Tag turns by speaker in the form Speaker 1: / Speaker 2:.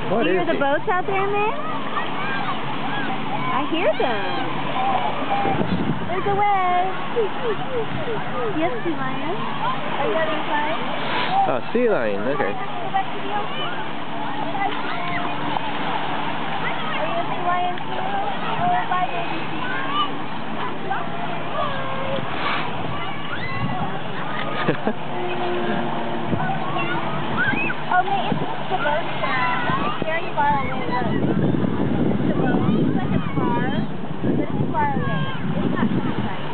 Speaker 1: What
Speaker 2: Do you
Speaker 1: is
Speaker 2: hear the
Speaker 1: he?
Speaker 2: boats out there, man? I hear them. There's a wave. Yes, sea lion. Are you having fun?
Speaker 1: Oh, sea lion. Okay.
Speaker 2: Go back to the ocean. Are you a sea lion too? Oh, bye, baby. Oh, man, it's the boat sound. It's very far away, look. It's a boat. It's like a car, but it's far away. It's not coming right.